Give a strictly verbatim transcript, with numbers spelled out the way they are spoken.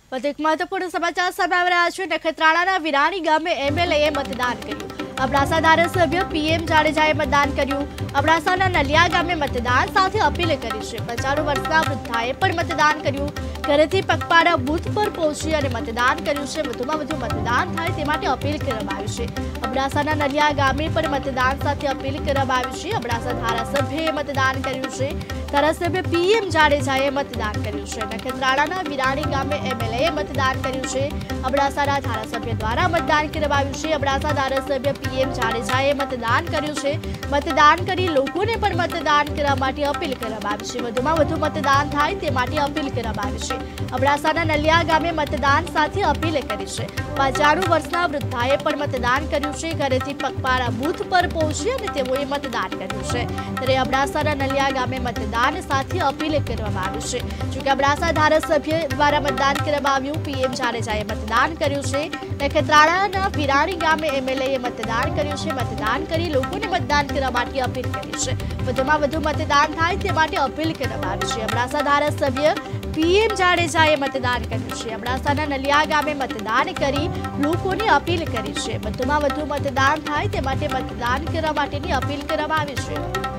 વધુ એક મહત્વપૂર્ણ સમાચાર સામે આવી રહ્યા છે। નખત્રાણાના વિરાણી ગામે એમએલએ મતદાન કર્યું। અબડાસા ધારાસભ્ય પીએમ જાડેજાએ મતદાન કર્યું। અબડાસાના નલિયા ગામે મતદાન સાથે અપીલ કરી છે। પચાસ વર્ષના વૃદ્ધાએ પણ મતદાન કર્યું। ઘરેથી પગપાળા બૂથ પર પહોંચી અને મતદાન કર્યું છે। વધુમાં વધુ મતદાન થાય તે માટે અપીલ કરવામાં આવી છે। અબડાસાના નલિયા ગામે પણ મતદાન સાથે અપીલ કરવામાં આવી છે। અબડાસા ધારાસભ્યએ મતદાન કર્યું છે। ધારાસભ્ય પીએમ જાડેજાએ મતદાન કર્યું છે। નખત્રાણાના વિરાણી ગામે એમએલએ મતદાન કર્યું છે। અબડાસાના ધારાસભ્ય દ્વારા મતદાન કરવામાં આવ્યું છે। અબડાસા ધારાસભ્ય પીએમ જાડેજાએ મતદાન કર્યું છે। મતદાન કરી લોકોને પણ મતદાન કરવા માટે અપીલ કરવામાં આવી છે। વધુમાં વધુ મતદાન થાય તે માટે અપીલ કરવામાં આવી છે। અબડાસાના નલિયા ગામે મતદાન સાથે અપીલ કરી છે। પંચાણું વર્ષના વૃદ્ધાએ પણ મતદાન કર્યું છે। ઘરેથી પગપાળા બૂથ પર પહોંચી અને તેઓએ મતદાન કર્યું છે। ત્યારે અબડાસાના નલિયા ગામે મતદાન સાથે અપીલ કરવામાં આવી છે। જોકે અબડાસા ધારાસભ્ય દ્વારા મતદાન કરવામાં આવ્યું। પીએમ જાડેજાએ મતદાન કર્યું છે। નખત્રાણાના વિરાણી ગામે એમએલએ મતદાન કર્યું છે। મતદાન કરી લોકોને મતદાન કરવા માટે અપીલ કરી છે। વધુમાં વધુ મતદાન થાય તે માટે અપીલ કરવામાં આવી છે। અબડાસા ધારાસભ્ય પીએમ જાડેજાએ મતદાન કર્યું છે। અબડાસાના નલિયા ગામે મતદાન કરી લોકોને અપીલ કરી છે। વધુમાં વધુ મતદાન થાય તે માટે મતદાન કરવા માટેની અપીલ કરવામાં આવી છે।